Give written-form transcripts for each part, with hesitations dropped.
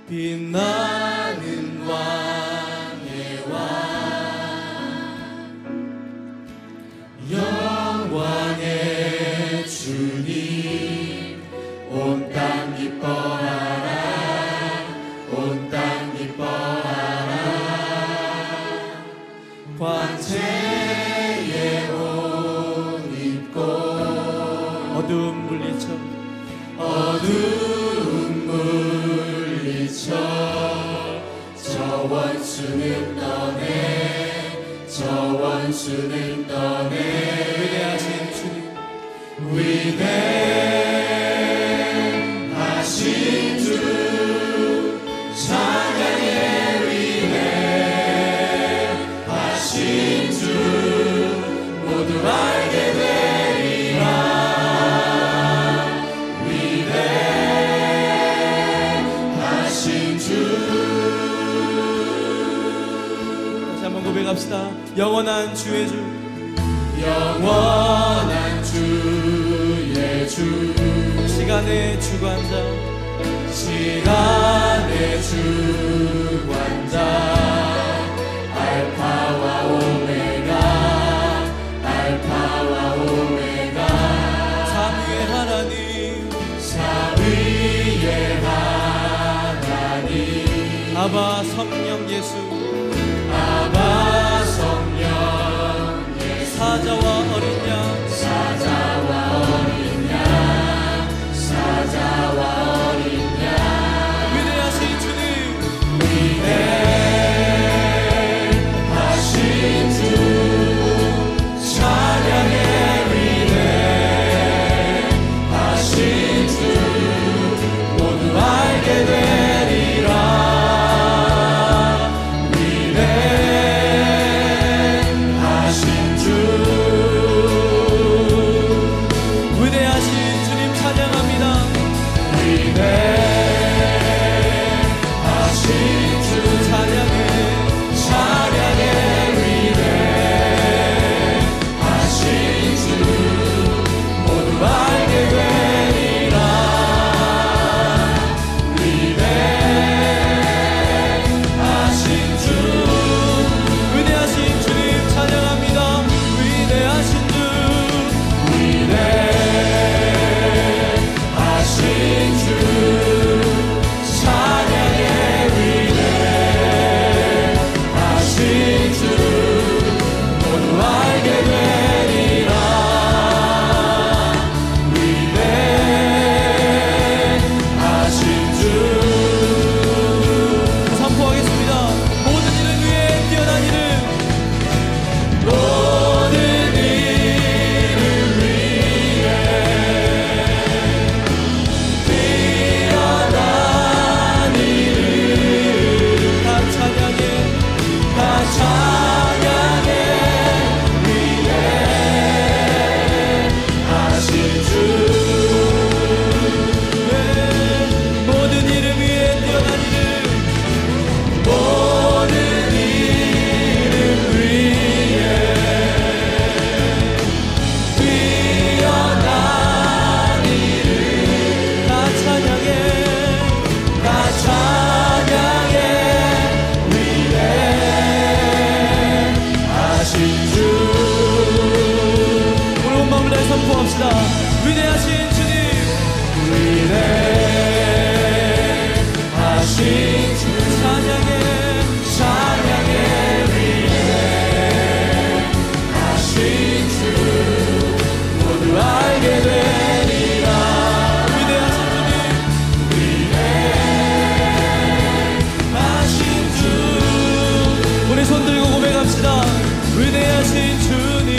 빛나는 왕의 왕 영광의 주님 온 땅 기뻐하라 온 땅 기뻐하라 광채의 옷 입고 어두운 물리쳐 저 원수는 떠내 저 원수는 떠내 위대하신 주님 위대하신 주 찬양의 위대하신 주 모두 알게 되리라 위대하신 주 다시 한번 고백합시다. 영원한 주의 주 영원한 주의 주 시간의 주관자 시간의 주관자 알파와 오메가 알파와 오메가 삼위의 하나님 삼위의 하나님 아바 성령 예수 아바 성령 예수 사자와 어린 양 사자와 어린 양 사자와 어린 양 위대하신 주님 위대하신 주 찬양의 위대하신 주 모두 알게 되리라 위대하신 주님 위대하신 주 찬양의 위대하신 주 모두 알게 되리라 위대하신 주님 위대하신 주 우리 손 들고 고백합시다. 위대하신 주님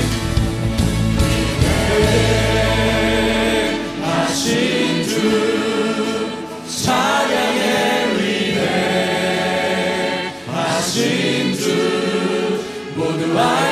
위대하신 주 찬양의 위대하신 주 모두